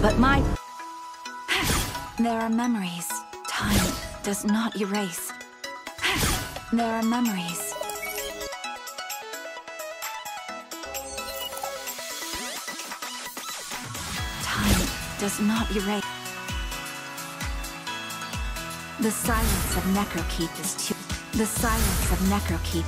But my... There are memories time does not erase. There are memories. Time does not erase. The silence of Necrokeep is too... The silence of Necrokeep.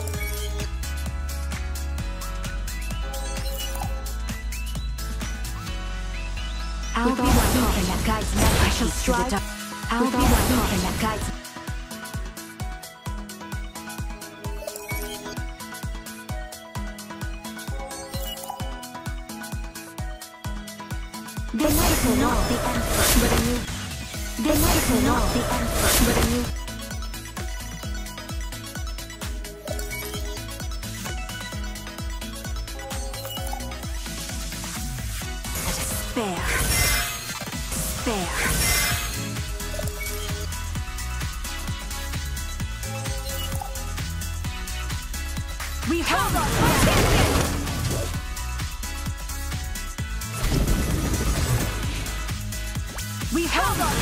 I'll be the beacon that guides Necrokeep. I shall strive. I'll be the beacon that guides... This will not be end but a new... This will not be end but a new... Spare. Spare. We hold on. We hold on.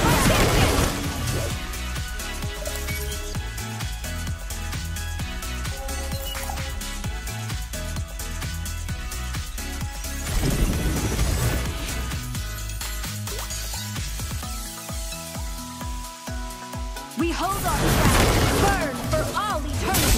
We hold on. Burn for all eternity.